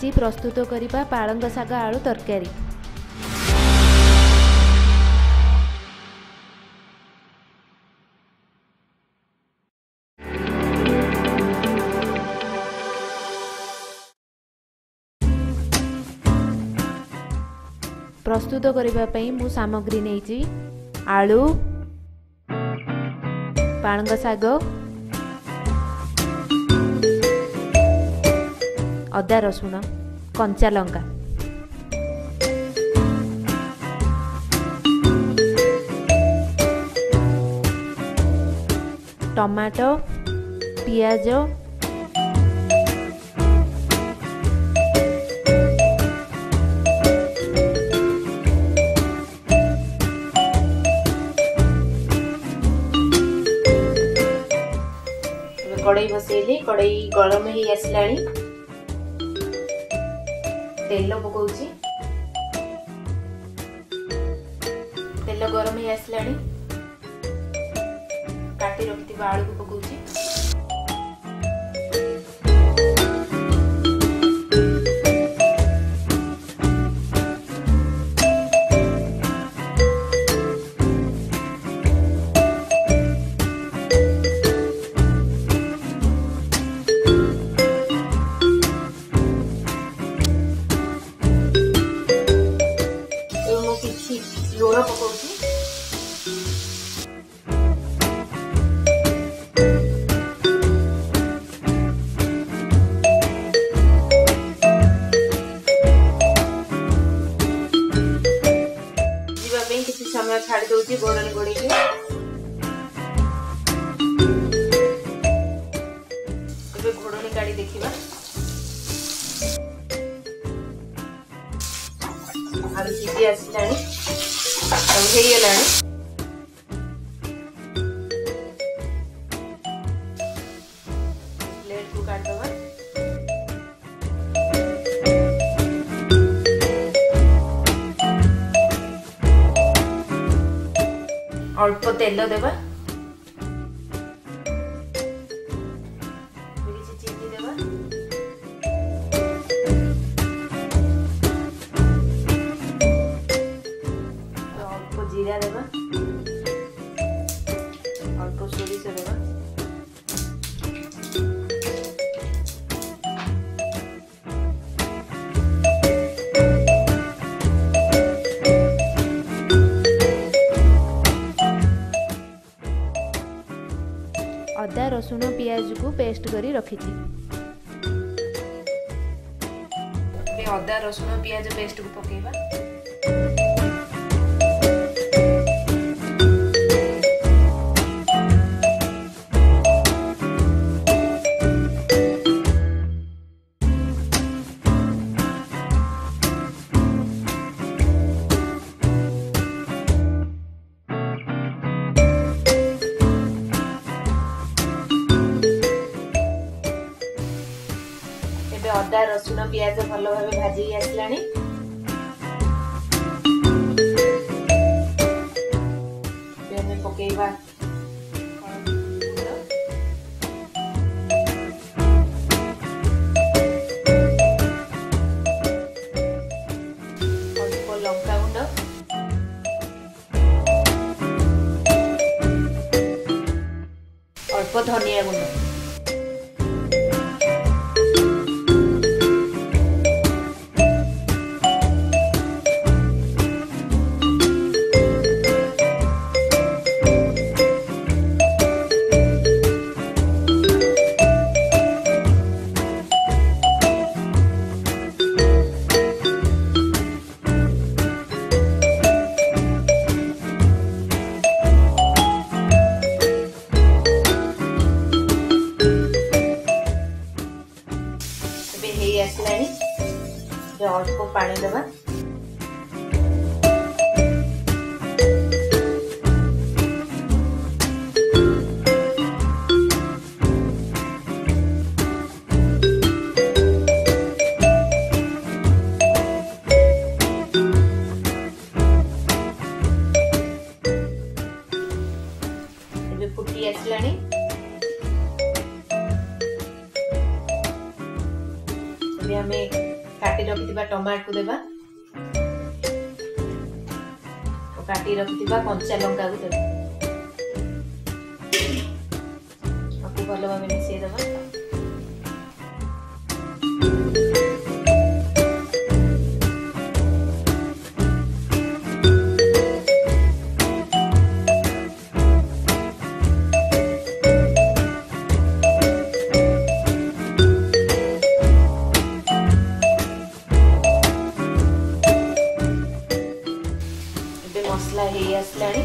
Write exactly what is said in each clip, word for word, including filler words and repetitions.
आज प्रस्तुत करिबा पालंग शाग आलू तरकारी। प्रस्तुत करिबा पई मु सामग्री नेइची आलू, पालंग शाग, अदा रसुण, कंचा लंका, टमाटो, पियाज, कड़ाई बसैली कड़ाई गरम ही आसलानी तेल पकाउची तेल गरम ही आसलानी काटी रखिथिबा आलू को पकाउची लूण पकाउची जीवा पे किसी समय छाड़ दउची गोड़न गोड़ी के तबे घोड़नी काढी देखिबा आलू सीधी आसलानी प्लेट को काट दवा अल्प तेल देवा चीनी देवा जीरा देवा अल्प सोरिष देवा अदा रसुण पियाज को पेस्ट करी रखिथि। अदा रसुण पियाज पेस्ट को पकेबा अदा रसुण पियाज भल भाव भाजी आसलानी पकेबा अल्प लंका गुंड अल्प धनिया गुंड आसलानी अल्प पानी देवा फुटी आसलानी आमे काटी रखिथिबा टमाटर को देबा और काटी रखिथिबा कंचा लंका को देबा आपको भलो भाबे मिसेई देबा। मसला हे आसलानी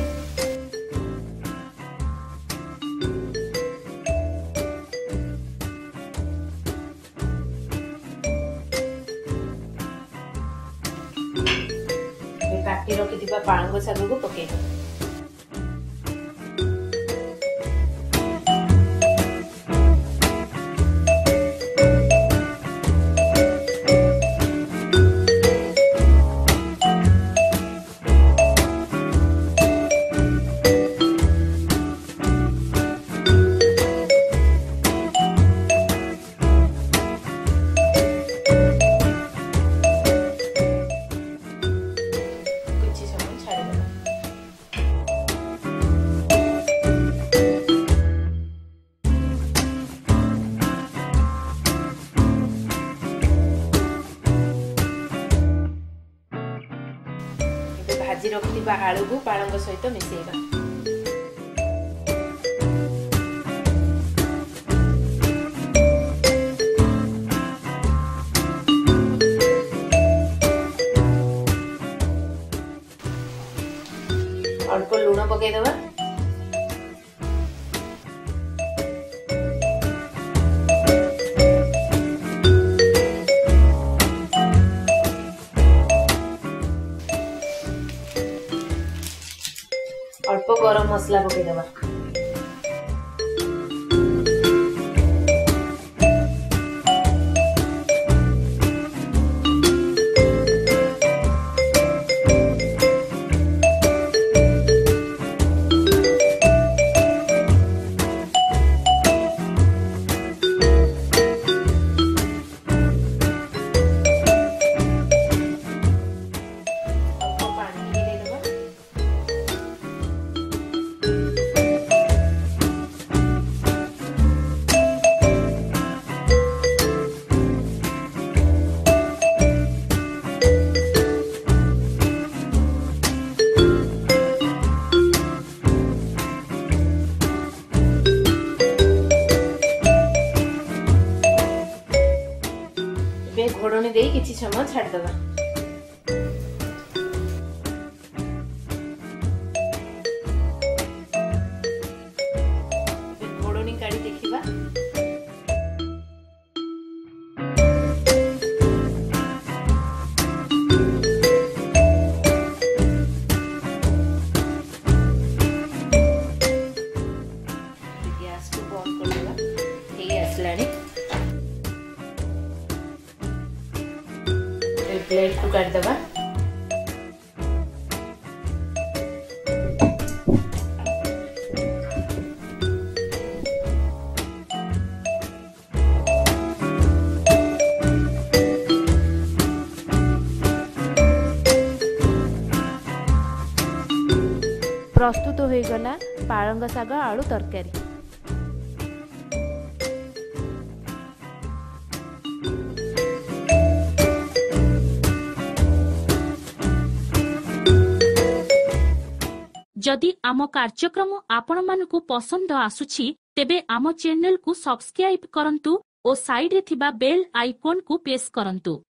काटी रखिथिबा पालंग शाग को पकेइ भाजी रखिथिबा आलू को पालंग सहित मिसेइबा। अल्प लूण पकई देबा अल्प गरम मसला पकई देबा घोड़नी दे किछि समय छाड़ देबा। घोड़नी काढ़ी देखिबा गैस को बंद कर देबा हे आसलानी प्लेट को काट देबा प्रस्तुत हो गला पालंग शाग आलू तरकारी। जदि आम कार्यक्रम आपण मानकु पसंद आसुछि तेबे आम चैनल को सब्सक्राइब करंतु और साइड रे थिबा बेल आइकॉन को प्रेस करंतु।